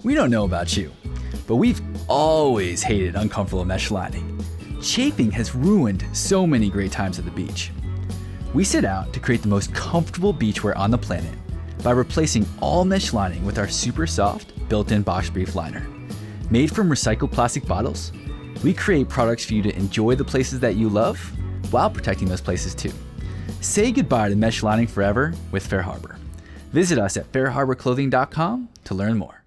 We don't know about you, but we've always hated uncomfortable mesh lining. Chafing has ruined so many great times at the beach. We set out to create the most comfortable beachwear on the planet by replacing all mesh lining with our super soft built-in Bosch Brief liner. Made from recycled plastic bottles, we create products for you to enjoy the places that you love while protecting those places too. Say goodbye to mesh lining forever with FairHarbor. Visit us at fairharborclothing.com to learn more.